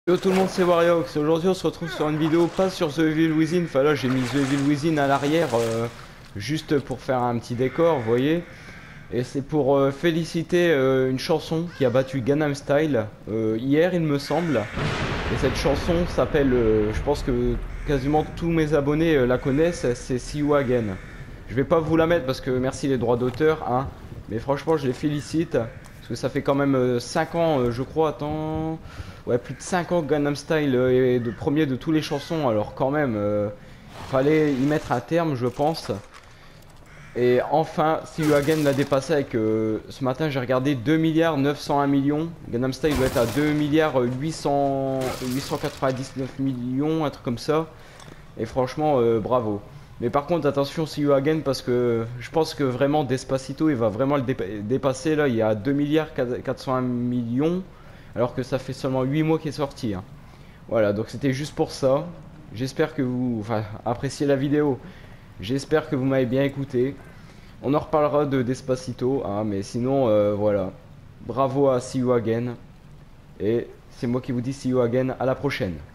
Yo tout le monde, c'est Wariox. Aujourd'hui on se retrouve sur une vidéo pas sur The Evil Within. Enfin là j'ai mis The Evil Within à l'arrière juste pour faire un petit décor, vous voyez. Et c'est pour féliciter une chanson qui a battu Gangnam Style hier il me semble. Et cette chanson s'appelle, je pense que quasiment tous mes abonnés la connaissent, c'est See You Again. Je vais pas vous la mettre parce que merci les droits d'auteur, hein. Mais franchement je les félicite. Parce que ça fait quand même 5 ans, je crois, attends... Ouais, plus de 5 ans que Gangnam Style est de premier de toutes les chansons. Alors quand même, fallait y mettre un terme, je pense. Et enfin, See You Again l'a dépassé avec... ce matin, j'ai regardé 2 milliards 901 millions. Gangnam Style doit être à 2 milliards 899 millions, un truc comme ça. Et franchement, bravo. Mais par contre, attention, See You Again, parce que je pense que vraiment Despacito, il va vraiment le dépasser. Là, il y a 2 milliards 401 millions, alors que ça fait seulement 8 mois qu'il est sorti, hein. Voilà, donc c'était juste pour ça. J'espère que vous appréciez la vidéo. J'espère que vous m'avez bien écouté. On en reparlera de Despacito, hein, mais sinon, voilà. Bravo à See You Again. Et c'est moi qui vous dis See You Again, à la prochaine.